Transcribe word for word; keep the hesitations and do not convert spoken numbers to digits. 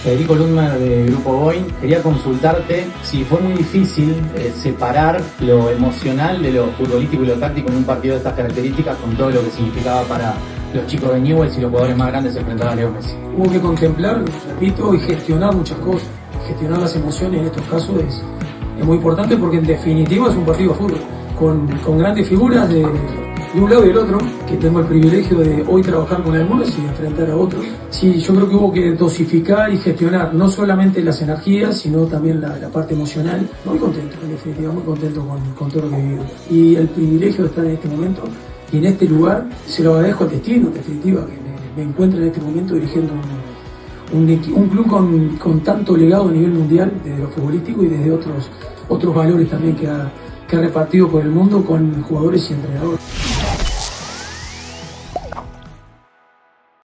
Federico Lundmer de Grupo Boeing. Quería consultarte si fue muy difícil eh, separar lo emocional de lo futbolístico y lo táctico en un partido de estas características con todo lo que significaba para los chicos de Newell's y los jugadores más grandes enfrentar a Leo Messi. Hubo que contemplar, repito, y gestionar muchas cosas. Gestionar las emociones en estos casos es, es muy importante porque en definitiva es un partido de fútbol con, con grandes figuras de, de un lado y del otro, que tengo el privilegio de hoy trabajar con algunos y enfrentar a otros. Sí, yo creo que hubo que dosificar y gestionar no solamente las energías, sino también la, la parte emocional. Muy contento, en definitiva, muy contento con, con todo lo que he vivido. Y el privilegio de estar en este momento y en este lugar, se lo agradezco al destino, en definitiva, que me, me encuentre en este momento dirigiendo un, un, un club con, con tanto legado a nivel mundial, desde lo futbolístico y desde otros, otros valores también que ha, que ha repartido por el mundo con jugadores y entrenadores.